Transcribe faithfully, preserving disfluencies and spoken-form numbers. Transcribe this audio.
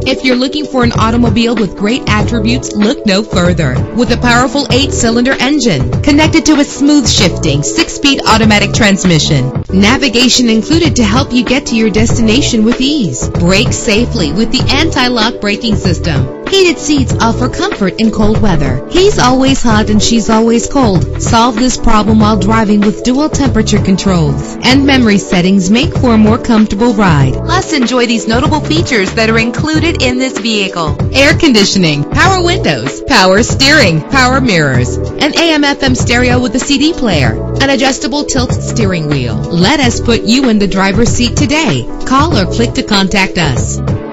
If you're looking for an automobile with great attributes, look no further. With a powerful eight-cylinder engine connected to a smooth shifting six-speed automatic transmission, navigation included to help you get to your destination with ease. Brake safely with the anti-lock braking system. Heated seats offer comfort in cold weather. He's always hot and she's always cold. Solve this problem while driving with dual temperature controls. And memory settings make for a more comfortable ride. Plus, enjoy these notable features that are included in this vehicle: air conditioning, power windows, power steering, power mirrors, an A M F M stereo with a C D player, an adjustable tilt steering wheel. Let us put you in the driver's seat today. Call or click to contact us.